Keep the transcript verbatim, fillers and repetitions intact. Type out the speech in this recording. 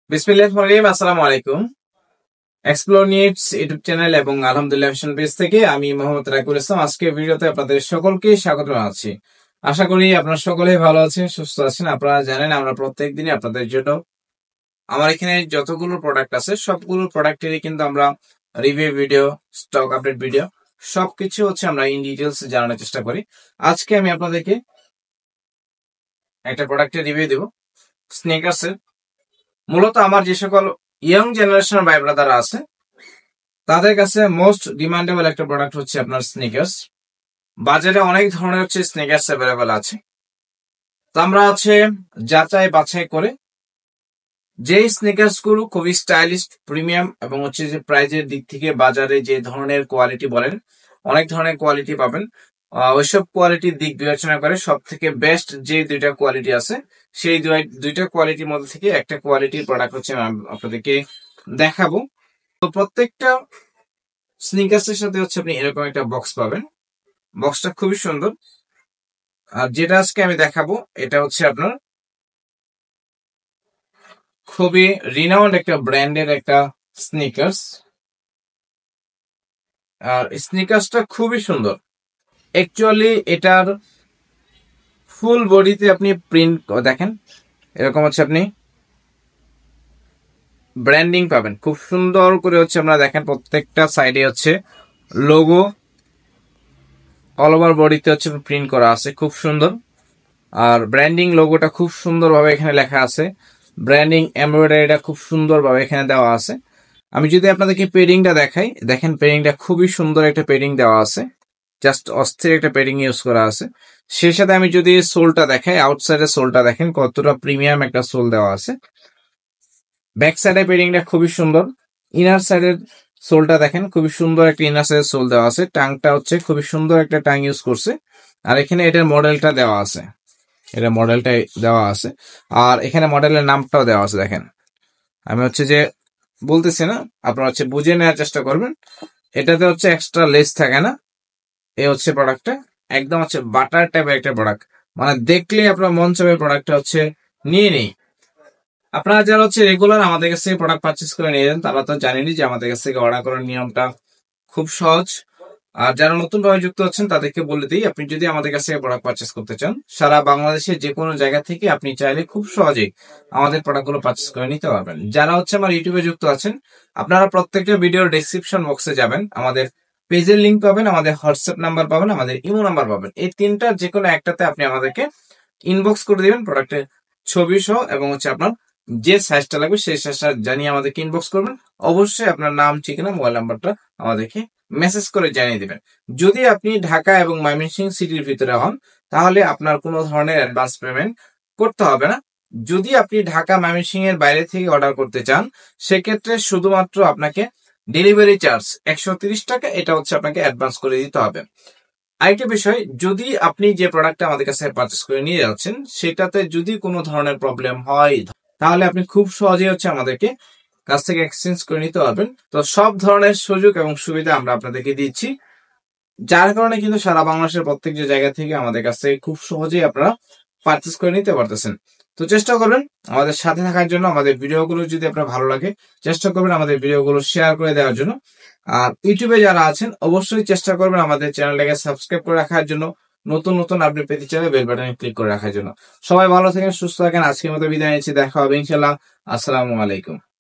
বিসমিল্লাহির আসসালামু আলাইকুম। এক্সপ্লোর নিডস ইউটিউব চ্যানেল এবং আলহামদুলিল্লাহ ফ্যাশন পেজ থেকে আমি মোহাম্মদ রাকিবুল ইসলাম আজকে ভিডিওতে আপনাদের সকলকে স্বাগত জানাচ্ছি। আশা করি আপনারা সকলেই ভালো আছেন, সুস্থ আছেন। আপনারা জানেন আমরা প্রত্যেকদিনই আপনাদের জন্য আমার এখানে যতগুলো প্রোডাক্ট আছে সবগুলো প্রোডাক্টেরই কিন্তু আমরা review video, stock update video সবকিছু হচ্ছে আমরা ইন ডিটেলস জানানোর চেষ্টা করি। আজকে আমি আপনাদেরকে একটা প্রোডাক্টের রিভিউ দেব, স্নিকার্সের। মূলত আমার যে সকল ইয়ং জেনারেশন ভাই ব্রাদাররা আছে তাদের কাছে মোস্ট ডিমান্ডেবল একটা প্রোডাক্ট হচ্ছে আপনার স্নিকার্স। বাজারে অনেক ধরনের হচ্ছে স্নিকার্স অ্যাভেলেবেল আছে, তো আমরা হচ্ছে যাচাই বাছাই করে যেই স্নিকার্স গুলো খুবই স্টাইলিশ, প্রিমিয়াম এবং হচ্ছে যে প্রাইজের দিক থেকে বাজারে যে ধরনের কোয়ালিটি বলেন অনেক ধরনের কোয়ালিটি পাবেন, ওইসব কোয়ালিটির দিক বিবেচনা করে সব থেকে বেস্ট যে দুইটা কোয়ালিটি আছে সেই দুইটা কোয়ালিটির মধ্যে থেকে একটা কোয়ালিটির প্রোডাক্ট হচ্ছে আপনাদেরকে দেখাবো। তো প্রত্যেকটা স্নিকার্সের সাথে হচ্ছে আপনি এরকম একটা বক্স পাবেন। বক্সটা খুবই সুন্দর। আর যেটা আজকে আমি দেখাবো এটা হচ্ছে আপনার খুবই রিনাউন্ড একটা ব্র্যান্ডের একটা স্নিকার্স। আর স্নিকার্সটা খুবই সুন্দর। অ্যাকচুয়ালি এটার ফুল বডিতে আপনি প্রিন্ট দেখেন, এরকম হচ্ছে আপনি ব্র্যান্ডিং পাবেন খুব সুন্দর করে হচ্ছে আপনারা দেখেন প্রত্যেকটা সাইডে হচ্ছে লোগো, অল ওভার বডিতে হচ্ছে প্রিন্ট করা আছে খুব সুন্দর। আর ব্র্যান্ডিং লোগোটা খুব সুন্দরভাবে এখানে লেখা আছে, ব্র্যান্ডিং এমব্রয়ডারিটা খুব সুন্দরভাবে এখানে দেওয়া আছে। আমি যদি আপনাদেরকে পেডিংটা দেখাই, দেখেন পেডিংটা খুবই সুন্দর একটা পেডিং দেওয়া আছে, জাস্ট অস্থির একটা পেডিং ইউজ করা আছে। সেই সাথে আমি যদি সোলটা দেখাই, আউটসাইডের সোলটা দেখেন কতটা প্রিমিয়াম একটা সোল দেওয়া আছে। ব্যাক সাইডের পেডিংটা খুবই সুন্দর। ইনার সাইডের সোলটা দেখেন খুবই সুন্দর একটা ইনার সাইডের সোল দেওয়া আছে। টাংটা হচ্ছে খুবই সুন্দর একটা টাং ইউজ করছে। আর এখানে এটার মডেলটা দেওয়া আছে, এটা মডেলটা দেওয়া আছে। আর এখানে মডেলের নামটাও দেওয়া আছে। দেখেন আমি হচ্ছে যে বলতেছি না, আপনারা হচ্ছে বুঝে নেওয়ার চেষ্টা করবেন। এটাতে হচ্ছে এক্সট্রা লেস থাকে না। এই হচ্ছে প্রোডাক্টটা একদম হচ্ছে বাটার টাইপের একটা প্রোডাক্ট, মানে দেখলে আপনার মন চাবে প্রোডাক্টটা হচ্ছে নিয়ে নেই। আপনারা যারা হচ্ছে রেগুলার আমাদের কাছ থেকে প্রোডাক্ট পারচেস করে নিয়ে যান তারা তো জানেনই যে আমাদের কাছ থেকে অর্ডার করার নিয়মটা খুব সহজ। আর যারা নতুন ভাবে যুক্ত হচ্ছেন তাদেরকে বলে দিই, আপনি যদি আমাদের কাছ থেকে প্রোডাক্ট পারচেস করতে চান সারা বাংলাদেশের যে কোনো জায়গা থেকে আপনি চাইলে খুব সহজেই আমাদের প্রোডাক্টগুলো পারচেস করে নিতে পারবেন। যারা হচ্ছে আমার ইউটিউবে যুক্ত আছেন আপনারা প্রত্যেকটা ভিডিওর ডেসক্রিপশন বক্সে যাবেন, আমাদের পেজের লিঙ্ক পাবেন, আমাদের হোয়াটসঅ্যাপ নাম্বার পাবেন, আমাদের ইমো নাম্বার পাবেন। এই তিনটার যে কোনো একটাতে আপনি আমাদেরকে ইনবক্স করে দিবেন প্রোডাক্টের ছবি সহ এবং হচ্ছে আপনার যে সাইজটা লাগবে সেই সাইজটা জানিয়ে আমাদেরকে ইনবক্স করবেন। অবশ্যই আপনার নাম, ঠিকানা, মোবাইল নাম্বারটা আমাদেরকে মেসেজ করে জানিয়ে দিবেন। যদি আপনি ঢাকা এবং ময়মনসিংহ সিটির ভিতরে হন তাহলে আপনার কোনো ধরনের অ্যাডভান্স পেমেন্ট করতে হবে না। যদি আপনি ঢাকা ময়মনসিংহ এর বাইরে থেকে অর্ডার করতে চান সেক্ষেত্রে শুধুমাত্র আপনাকে ডেলিভারি চার্জ একশো তিরিশ টাকা এটা হচ্ছে আপনাকে অ্যাডভান্স করে দিতে হবে। আরেকটা বিষয়, যদি আপনি যে প্রোডাক্টটা আমাদের কাছে পারচেস করে নিয়ে যাচ্ছেন সেটাতে যদি কোনো ধরনের প্রবলেম হয় তাহলে আপনি খুব সহজেই হচ্ছে আমাদেরকে কাছ থেকে এক্সচেঞ্জ করে নিতে পারবেন। তো সব ধরনের সুযোগ এবং সুবিধা আমরা আপনাদেরকে দিচ্ছি, যার কারণে কিন্তু সারা বাংলাদেশের প্রত্যেক যে জায়গা থেকে আমাদের কাছ থেকে খুব সহজেই আপনারা পারচেস করে নিতে পারতেছেন। তো চেষ্টা করবেন আমাদের সাথে থাকার জন্য। আমাদের ভিডিওগুলো যদি আপনার ভালো লাগে চেষ্টা করবেন আমাদের ভিডিওগুলো শেয়ার করে দেওয়ার জন্য। আর ইউটিউবে যারা আছেন অবশ্যই চেষ্টা করবেন আমাদের চ্যানেলটাকে সাবস্ক্রাইব করে রাখার জন্য, নতুন নতুন আপডেট পেতে চাইলে বেল বাটনে ক্লিক করে রাখার জন্য। সবাই ভালো থাকেন, সুস্থ থাকেন। আজকের মতো বিদায় নিচ্ছি, দেখা হবে ইনশাআল্লাহ। আসসালামু আলাইকুম।